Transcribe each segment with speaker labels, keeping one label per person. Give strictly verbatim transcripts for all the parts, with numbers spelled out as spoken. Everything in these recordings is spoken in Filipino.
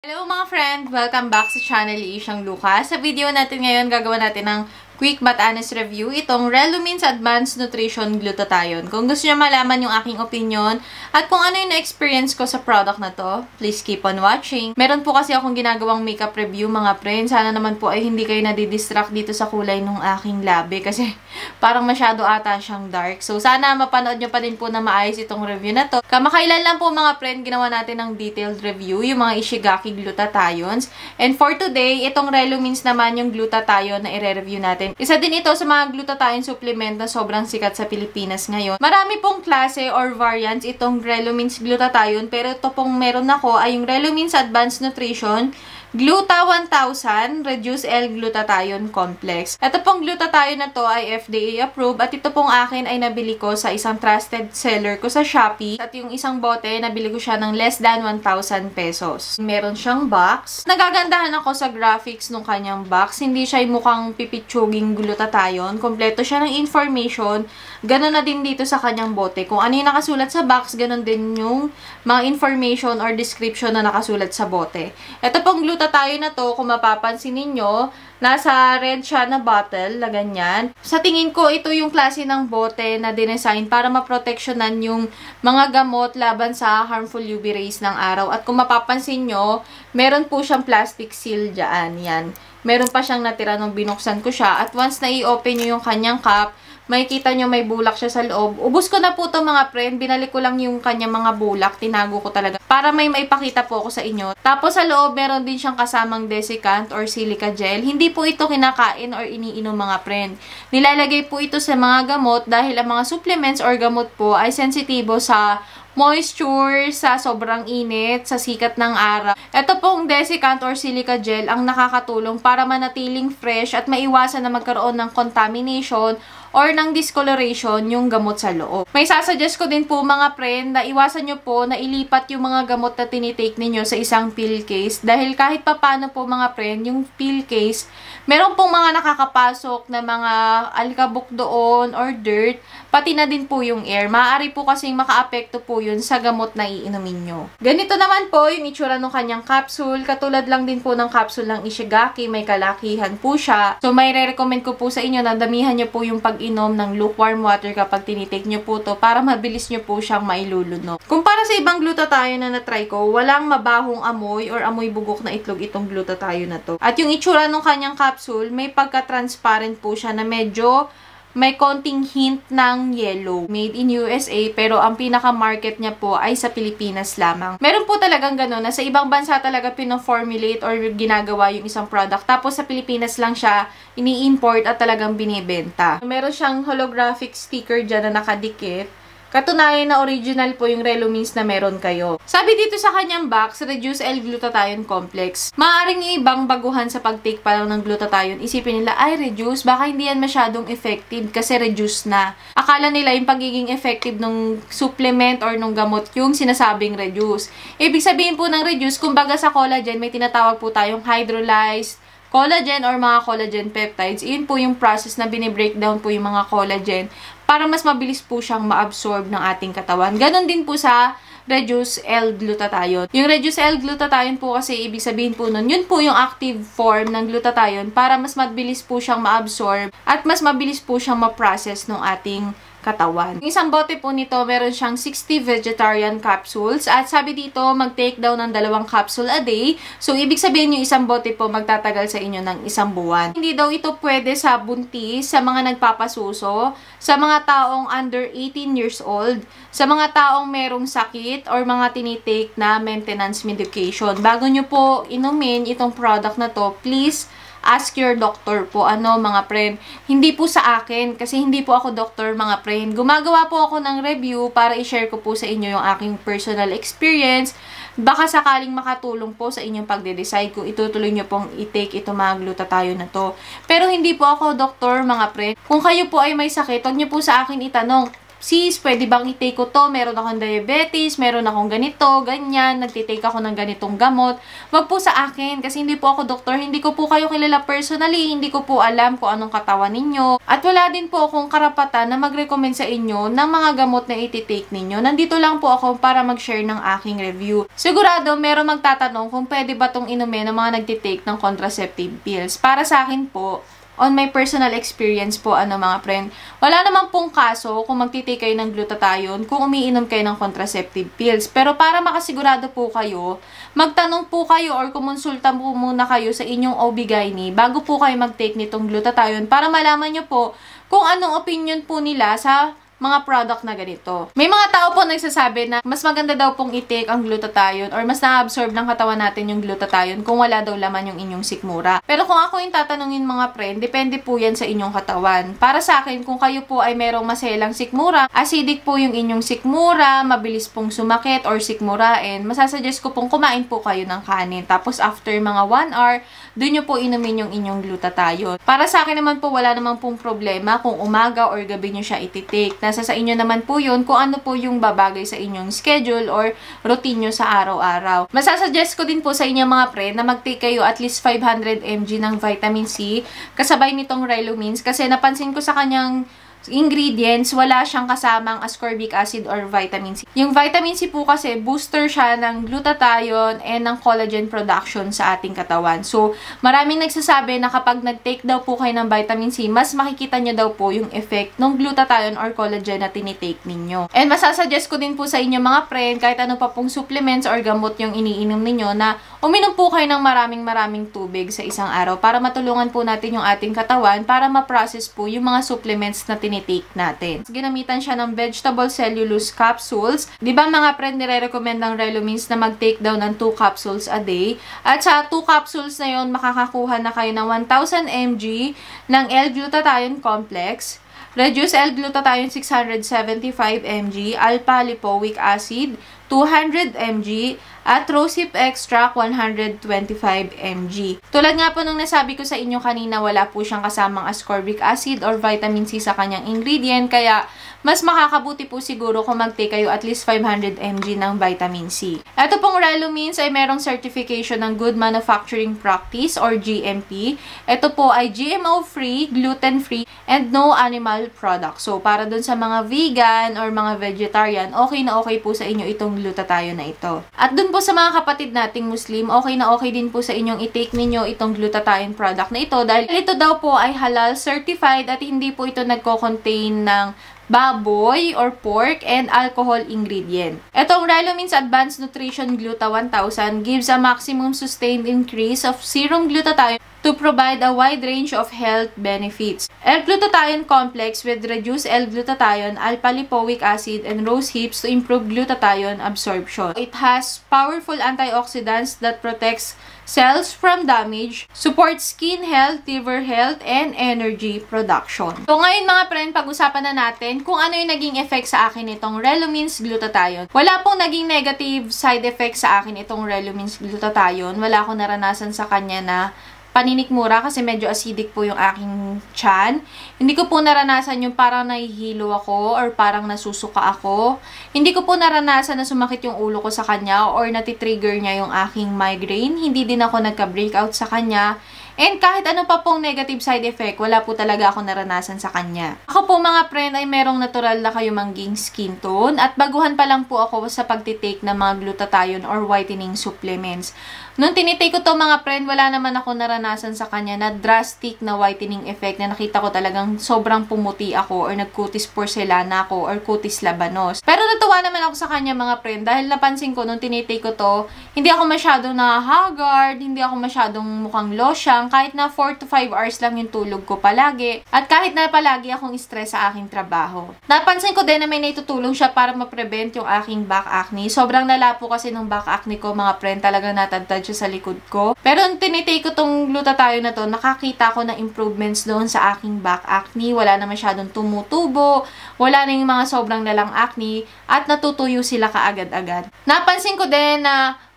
Speaker 1: Hello mga friend! Welcome back sa channel Isyang Lucas. Sa video natin ngayon, gagawa natin ng quick but honest review itong Relumins Advanced Nutrition Glutathione. Kung gusto niyo malaman yung aking opinion at kung ano yung na-experience ko sa product na to, please keep on watching. Meron po kasi akong ginagawang makeup review mga friend. Sana naman po ay hindi kayo nadidistract dito sa kulay ng aking labi kasi parang masyado ata siyang dark. So sana mapanood nyo pa din po na maayos itong review na to. Kamakailan lang po mga friend, ginawa natin ng detailed review yung mga Ishigaki Glutathiones. And for today, itong Relumins naman yung glutathione na i-review natin. Isa din ito sa mga glutathione supplement na sobrang sikat sa Pilipinas ngayon. Marami pong klase or variants itong Relumins Glutathione, pero ito pong meron ako ay yung Relumins Advanced Nutrition Gluta one thousand Reduced L-Glutathione Complex. Ito pong glutathione na to ay F D A approved at ito pong akin ay nabili ko sa isang trusted seller ko sa Shopee. At yung isang bote, nabili ko siya ng less than one thousand pesos. Meron siyang box. Nagagandahan ako sa graphics ng kanyang box. Hindi siya mukhang pipitsuging glutathione. Kompleto siya ng information. Ganon na din dito sa kanyang bote. Kung ano yung nakasulat sa box, ganon din yung mga information or description na nakasulat sa bote. Ito pong glutathione tayo na to, kung mapapansin ninyo, nasa red siya na bottle, na ganyan. Sa tingin ko, ito yung klase ng bote na dinesign para maproteksyonan yung mga gamot laban sa harmful U V rays ng araw. At kung mapapansin nyo, meron po siyang plastic seal dyan. Yan. Meron pa siyang natira nung binuksan ko siya. At once na i-open nyo yung kanyang cap, makikita nyo may bulak siya sa loob. Ubus ko na po ito mga friend. Binalik ko lang yung kanyang mga bulak. Tinago ko talaga. Para may maipakita po ako sa inyo. Tapos sa loob, meron din siyang kasamang desiccant or silica gel. Hindi po ito kinakain or iniinom mga friend. Nilalagay po ito sa mga gamot dahil ang mga supplements or gamot po ay sensitibo sa moisture, sa sobrang init, sa sikat ng araw. Ito pong desiccant or silica gel ang nakakatulong para manatiling fresh at maiwasan na magkaroon ng contamination or ng discoloration yung gamot sa loob. May sasuggest ko din po mga friend na iwasan nyo po na ilipat yung mga gamot na tinitake ninyo sa isang pill case dahil kahit papano po mga friend, yung pill case, meron pong mga nakakapasok na mga alikabok doon or dirt, pati na din po yung air. Maaari po kasing makaapekto po yun sa gamot na iinumin nyo. Ganito naman po yung itsura ng kanyang capsule. Katulad lang din po ng capsule ng Ishigaki, may kalakihan po siya. So may re-recommend ko po sa inyo na damihan nyo po yung pag-inom ng lukewarm water kapag tinitake nyo po to para mabilis nyo po siyang mailuluno. Kumpara sa ibang glutathione na na-try ko, walang mabahong amoy or amoy bugok na itlog itong glutathione na to. At yung itsura ng kanyang capsule, may pagka-transparent po siya na medyo may konting hint ng yellow. Made in U S A, pero ang pinaka-market niya po ay sa Pilipinas lamang. Meron po talagang gano'n na sa ibang bansa talaga pino-formulate or ginagawa yung isang product. Tapos sa Pilipinas lang siya ini-import at talagang binibenta. Meron siyang holographic sticker dyan na nakadikit. Katunayan na original po yung Relumins na meron kayo. Sabi dito sa kanyang box, Reduced L-Glutathione Complex. Maaaring yung ibang baguhan sa pag-take pa lang ng glutathione, isipin nila, ay reduce, baka hindi yan masyadong effective kasi reduce na. Akala nila yung pagiging effective ng supplement or ng gamot yung sinasabing reduce. Ibig sabihin po ng reduce, kumbaga sa collagen, may tinatawag po tayong hydrolyzed collagen or mga collagen peptides. Iyon po yung process na binibreakdown po yung mga collagen para mas mabilis po siyang ma-absorb ng ating katawan. Ganon din po sa Reduced L-Glutathione. Yung Reduced L-Glutathione po kasi ibig sabihin po nun, yun po yung active form ng glutathione para mas mabilis po siyang ma-absorb at mas mabilis po siyang ma-process ng ating katawan. Yung isang bote po nito, meron siyang sixty vegetarian capsules at sabi dito, mag-take daw ng dalawang capsule a day. So, ibig sabihin yung isang bote po magtatagal sa inyo ng isang buwan. Hindi daw ito pwede sa buntis, sa mga nagpapasuso, sa mga taong under eighteen years old, sa mga taong merong sakit or mga tinitake na maintenance medication. Bago nyo po inumin itong product na to, please ask your doctor po. Ano mga friend, hindi po sa akin kasi hindi po ako doctor mga friend. Gumagawa po ako ng review para i-share ko po sa inyo yung aking personal experience. Baka sakaling makatulong po sa inyong pagde-decide kung itutuloy nyo pong i-take ito mga glutathione na to. Pero hindi po ako doktor mga friend. Kung kayo po ay may sakit, huwag nyo po sa akin itanong, sis, pwede bang i-take ko to? Meron akong diabetes, meron akong ganito, ganyan, nagtitake ako ng ganitong gamot. Wag po sa akin, kasi hindi po ako doktor, hindi ko po kayo kilala personally, hindi ko po alam kung anong katawan ninyo. At wala din po akong karapatan na mag-recommend sa inyo ng mga gamot na iti-take ninyo. Nandito lang po ako para mag-share ng aking review. Sigurado, meron magtatanong kung pwede ba tong inumin ng mga nagtitake ng contraceptive pills. Para sa akin po, on my personal experience po, ano mga friend, wala naman pong kaso kung magtitake kayo ng glutathione kung umiinom kayo ng contraceptive pills. Pero para makasigurado po kayo, magtanong po kayo or kumonsulta po muna kayo sa inyong O B G Y N bago po kayo mag-take nitong glutathione para malaman nyo po kung anong opinion po nila sa mga product na ganito. May mga tao po nagsasabi na mas maganda daw pong i-take ang glutathione or mas na-absorb ng katawan natin yung glutathione kung wala daw laman yung inyong sikmura. Pero kung ako yung tatanungin mga friend, depende po yan sa inyong katawan. Para sa akin, kung kayo po ay merong maselang sikmura, acidic po yung inyong sikmura, mabilis pong sumakit or sikmurain, masasuggest ko pong kumain po kayo ng kanin. Tapos after mga one hour, doon nyo po inumin yung inyong glutathione. Para sa akin naman po, wala naman pong problema kung umaga or gabi nyo siya iti-take. Nasa sa inyo naman po yun kung ano po yung babagay sa inyong schedule or routine nyo sa araw-araw. Masasuggest ko din po sa inyo mga friend na mag-take kayo at least five hundred milligrams ng vitamin C kasabay nitong Relumins kasi napansin ko sa kanyang ingredients, wala siyang kasamang ascorbic acid or vitamin C. Yung vitamin C po kasi, booster siya ng glutathione and ng collagen production sa ating katawan. So, maraming nagsasabi na kapag nag-take daw po kayo ng vitamin C, mas makikita nyo daw po yung effect ng glutathione or collagen na tinitake ninyo. And masasuggest ko din po sa inyo mga friend, kahit ano pa pong supplements or gamot yung iniinom ninyo, na uminom po kayo ng maraming maraming tubig sa isang araw para matulungan po natin yung ating katawan para ma-process po yung mga supplements na tinitake natin. Ginamitan siya ng vegetable cellulose capsules. Di ba mga friend, nire-recommend ng Relumins na mag-take daw ng two capsules a day. At sa two capsules na yon, makakakuha na kayo ng one thousand milligrams ng L-glutathione complex, reduced L-glutathione six hundred seventy-five milligrams, alpha-lipoic acid two hundred milligrams, at rosehip extract one hundred twenty-five milligrams. Tulad nga po nung nasabi ko sa inyo kanina, wala po siyang kasamang ascorbic acid or vitamin C sa kanyang ingredient, kaya mas makakabuti po siguro kung mag-take kayo at least five hundred milligrams ng vitamin C. Ito pong Relumins ay merong certification ng Good Manufacturing Practice or G M P. Ito po ay G M O-free, gluten-free, and no animal products. So, para dun sa mga vegan or mga vegetarian, okay na okay po sa inyo itong glutathione na ito. At dun po sa mga kapatid nating Muslim, okay na okay din po sa inyong i-take ninyo itong glutathione product na ito dahil ito daw po ay halal certified at hindi po ito nagko-contain ng baboy or pork and alcohol ingredient. Itong Relumins Advanced Nutrition Gluta one thousand gives a maximum sustained increase of serum glutathione to provide a wide range of health benefits. L-glutathione complex with reduced L-glutathione, alpha-lipoic acid, and rose hips to improve glutathione absorption. It has powerful antioxidants that protects cells from damage, supports skin health, liver health, and energy production. So ngayon mga friend, pag-usapan na natin kung ano yung naging effect sa akin itong Relumins glutathione. Wala pong naging negative side effect sa akin itong Relumins glutathione. Wala akong naranasan sa kanya na paninikmura kasi medyo acidic po yung aking tiyan. Hindi ko po naranasan yung parang nahihilo ako or parang nasusuka ako. Hindi ko po naranasan na sumakit yung ulo ko sa kanya or natitrigger niya yung aking migraine. Hindi din ako nagka-breakout sa kanya. And kahit ano pa pong negative side effect, wala po talaga ako naranasan sa kanya. Ako po mga friend ay merong natural na kayumangging skin tone at baguhan pa lang po ako sa pagtitake ng mga glutathione or whitening supplements. Nung tinitake ko to mga friend, wala naman ako naranasan sa kanya na drastic na whitening effect na nakita ko talagang sobrang pumuti ako or nagkutis porcelana ako or kutis labanos. Pero natuwa naman ako sa kanya mga friend dahil napansin ko nung tinitake ko to, hindi ako masyadong na-haggard, hindi ako masyadong mukhang losyang, kahit na four to five hours lang yung tulog ko palagi. At kahit na palagi akong stress sa aking trabaho. Napansin ko din na may naitutulong siya para ma-prevent yung aking back acne. Sobrang lala po kasi nung back acne ko mga friend, talagang natagtad siya sa likod ko. Pero nung tinitake ko tong glutathione na to, nakakita ko ng improvements doon sa aking back acne. Wala na masyadong tumutubo, wala na yung mga sobrang lalang acne, at natutuyo sila kaagad-agad. Napansin ko din na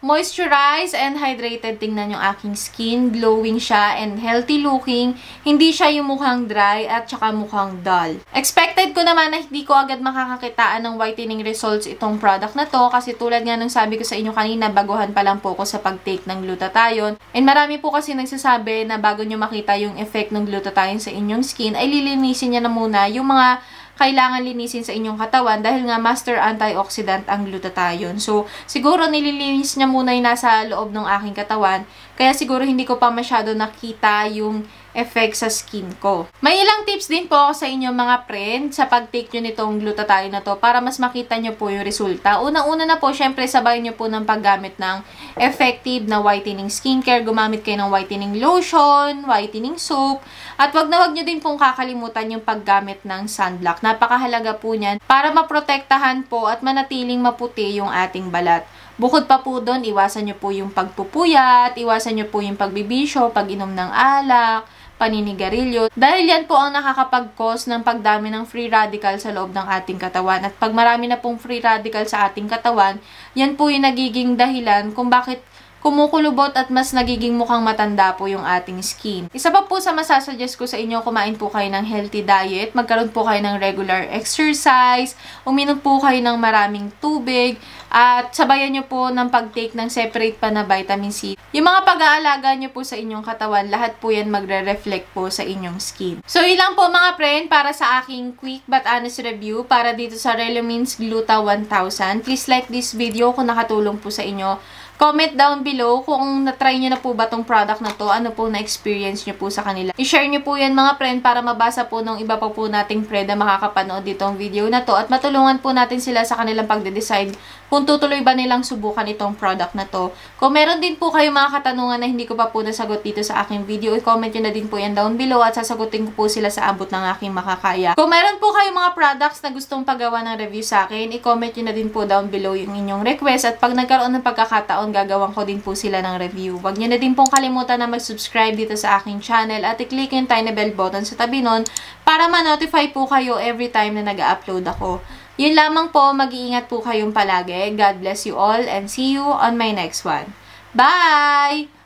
Speaker 1: moisturized and hydrated. Tingnan yung aking skin. Glowing siya and healthy looking. Hindi siya yung mukhang dry at saka mukhang dull. Expected ko naman na hindi ko agad makakakitaan ng whitening results itong product na to kasi tulad nga nung sabi ko sa inyo kanina, baguhan pa lang po ko sa pag-take ng glutathione. And marami po kasi nagsasabi na bago nyo makita yung effect ng glutathione sa inyong skin, ay lilinisin niya na muna yung mga kailangan linisin sa inyong katawan dahil nga master antioxidant ang glutathione. So, siguro nililinis niya muna yung nasa loob ng aking katawan. Kaya siguro hindi ko pa masyado nakita yung effect sa skin ko. May ilang tips din po ako sa inyo mga friend sa pag-take nyo nitong glutathione na to para mas makita nyo po yung resulta. Una-una na po, syempre sabay nyo po ng paggamit ng effective na whitening skincare. Gumamit kayo ng whitening lotion, whitening soap, at wag na wag nyo din pong kakalimutan yung paggamit ng sunblock. Napakahalaga po niyan para maprotektahan po at manatiling maputi yung ating balat. Bukod pa po doon, iwasan nyo po yung pagpupuyat, iwasan nyo po yung pagbibisyo, pag-inom ng alak, paninigarilyo. Dahil yan po ang nakakapag-cause ng pagdami ng free radical sa loob ng ating katawan. At pag marami na pong free radical sa ating katawan, yan po yung nagiging dahilan kung bakit kumukulubot at mas nagiging mukhang matanda po yung ating skin. Isa pa po sa masasuggest ko sa inyo, kumain po kayo ng healthy diet, magkaroon po kayo ng regular exercise, uminom po kayo ng maraming tubig, at sabayan nyo po ng pag-take ng separate pa na vitamin C. Yung mga pag-aalaga nyo po sa inyong katawan, lahat po yan magre-reflect po sa inyong skin. So, ilang po mga friend para sa aking quick but honest review para dito sa Relumins Gluta one thousand. Please like this video kung nakatulong po sa inyo. Comment down below kung na-try nyo na po ba tong product na to, ano po na-experience nyo po sa kanila. I-share nyo po yan mga friend para mabasa po ng iba pa po nating friend na makakapanood ditong video na to at matulungan po natin sila sa kanilang pagde-decide kung tutuloy ba nilang subukan itong product na to. Kung meron din po kayo mga katanungan na hindi ko pa po nasagot dito sa aking video, i-comment nyo na din po yan down below at sasagutin ko po sila sa abot ng aking makakaya. Kung meron po kayo mga products na gustong paggawa ng review sa akin, i-comment nyo na din po down below yung inyong request at pag nagkaroon ng pagkakataon, gagawan ko din po sila ng review. Huwag nyo na din pong kalimutan na mag-subscribe dito sa aking channel at i-click yung tiny bell button sa tabi nun para ma-notify po kayo every time na nag-upload ako. Yun lamang po, mag-iingat po kayong palagi. God bless you all and see you on my next one. Bye!